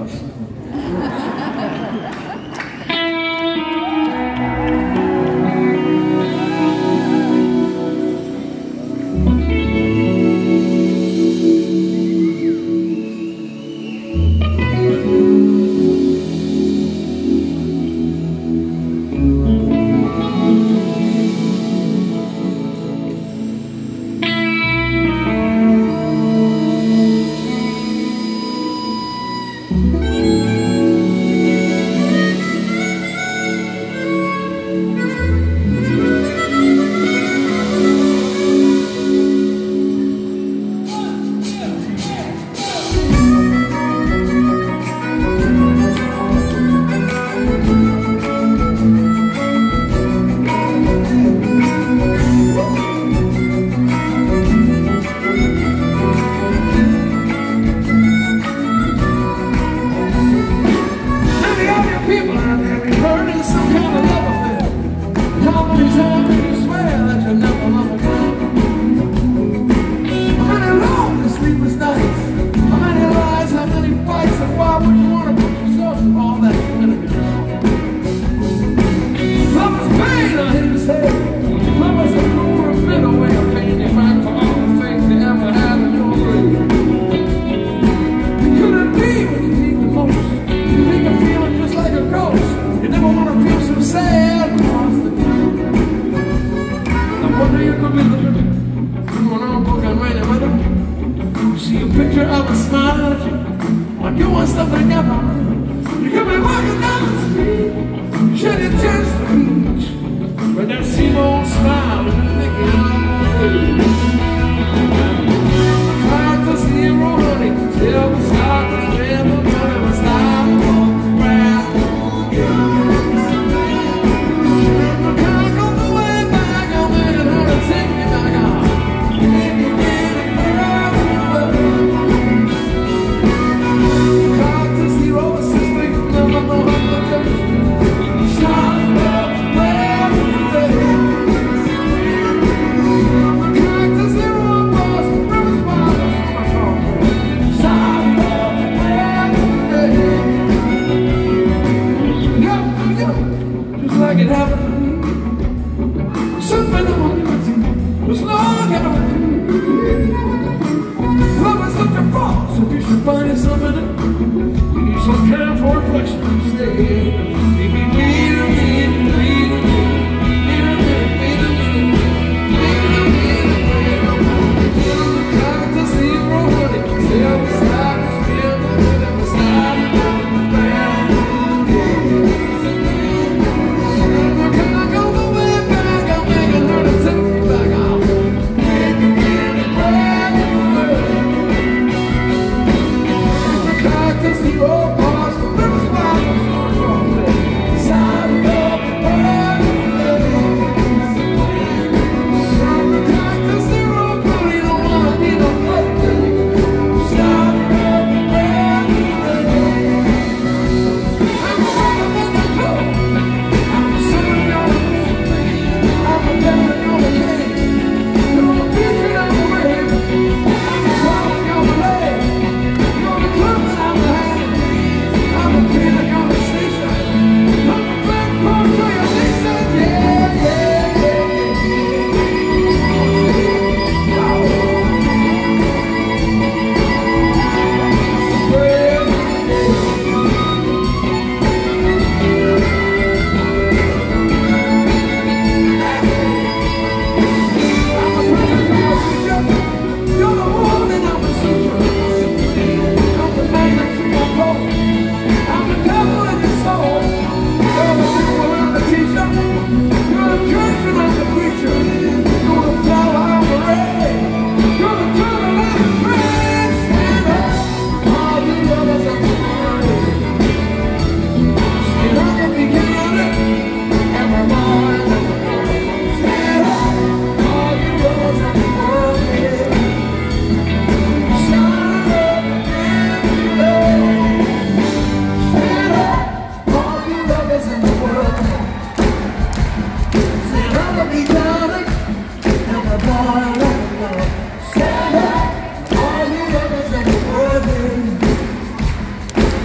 stuff. See a picture of a smile at you when you want something ever. You could be walking down the street, shed your chance to reach, but that same old smile and thinking hard to see you, honey, till the start to spend the money was stop on the ground. And the car goes away back, I'm in it, honey, take me back on. Cactus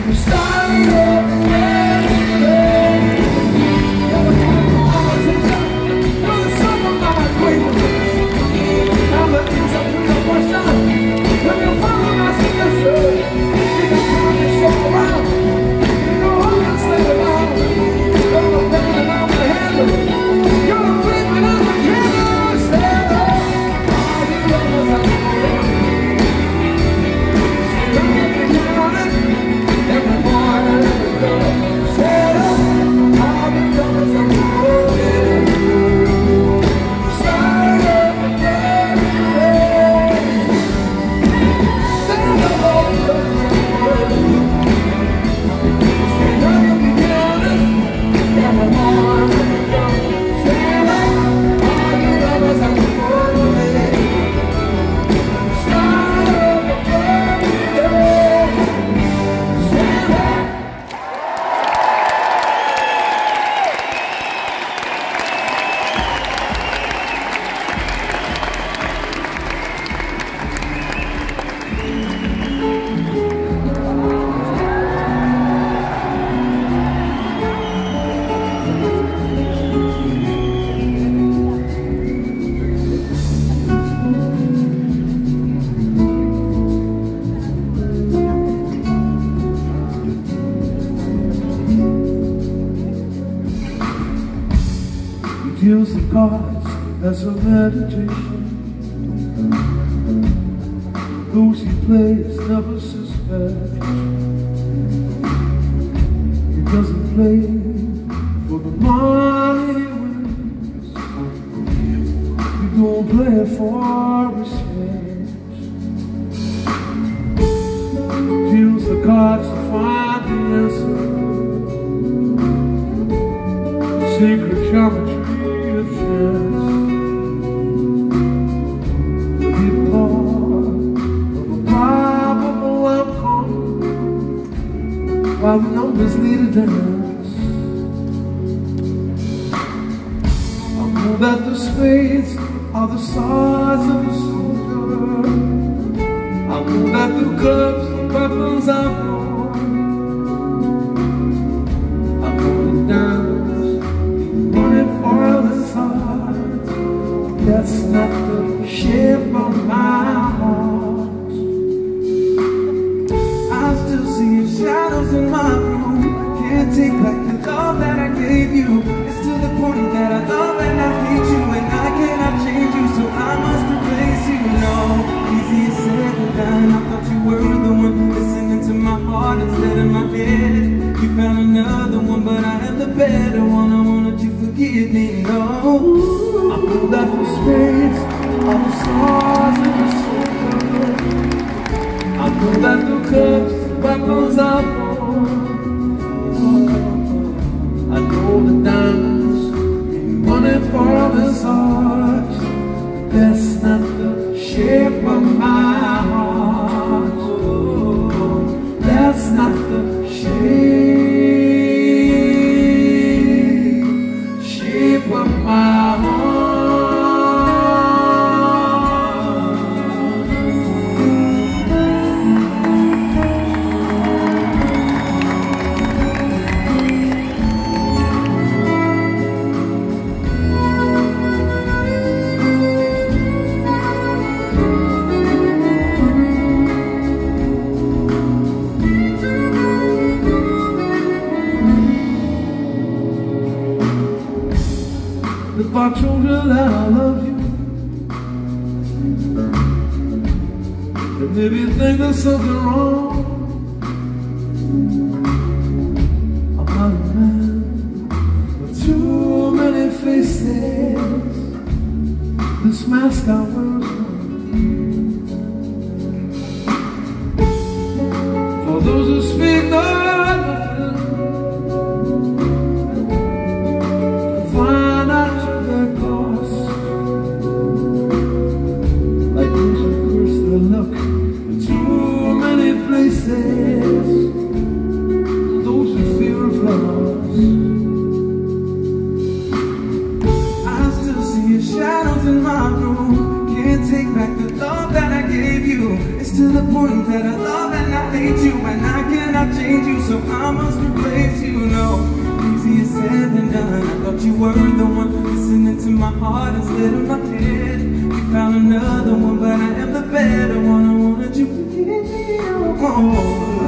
Deals the cards as a meditation. Those he plays never suspect. He doesn't play for the money he wins. He don't play for respect. Deals the cards to find the answer. Secret geometry. While the numbers lead a dance, I know that the spades are the size of a soldier. I know that the clubs, the weapons are born. I know the diamonds, money for the heart. That's not the shape of my heart. Shadows in my room, can't take back the love that I gave you. It's to the point that I love and I hate you, and I cannot change you, so I must replace you. No, easier said than done. I thought you were the one listening to my heart instead of my head. You found another one, but I am the better one. I want you to forgive me. No, I know that the spades are the stars in the silver. I know that the cups, weapons are born. I know the diamonds mean money for this heart. That's not the shape of my heart. That's not the shape of my heart. If I told you that I love you, then maybe you think there's something wrong. I'm not a man with too many faces. This mask I wear is one. For those who speak nothing, look in too many places. Those who fear of loss, I still see your shadows in my room. Can't take you, so I must replace you. No, easier said than done. I thought you were the one listening to my heart instead of my head. You found another one, but I am the better one. I wanted you to forget me. Oh,